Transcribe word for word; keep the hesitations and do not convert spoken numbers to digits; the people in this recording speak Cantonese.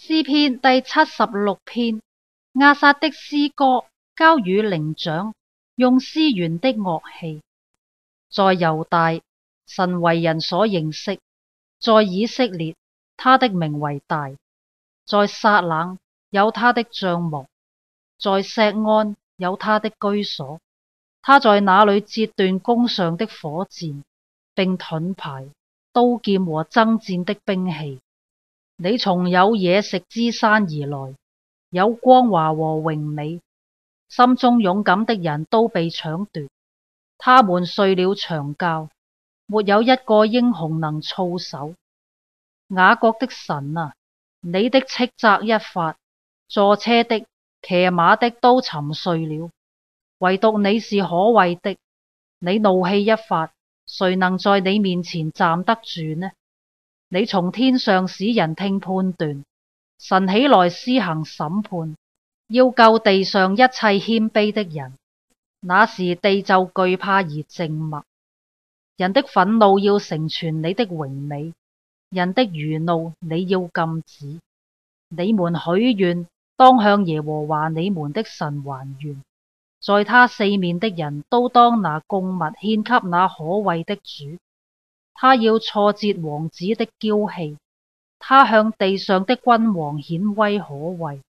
詩篇第七十六篇，亞薩的詩歌，交與伶長，用絲弦的樂器。在猶大，神為人所認識；在以色列，他的名為大。在撒冷有他的帳幕，在錫安有他的居所。他在那裏折斷弓上的火箭，並盾牌、刀劍和爭戰的兵器。你從有野食之山而來，有光華和榮美，心中勇敢的人都被搶奪。他們睡了長覺，沒有一個英雄能措手。雅各的神啊，你的斥責一發，坐車的、騎馬的都沉睡了，唯獨你是可畏的。你怒氣一發，誰能在你面前站得住呢？你從天上使人聽判斷，神起來施行審判，要救地上一切謙卑的人。那時地就懼怕而靜默。人的憤怒要成全你的榮美，人的餘怒你要禁止。你們許願，當向耶和華你們的神還願，在他四面的人都當拿供物獻給那可畏的主。他要挫折王子的驕氣，他向地上的君王顯威可畏。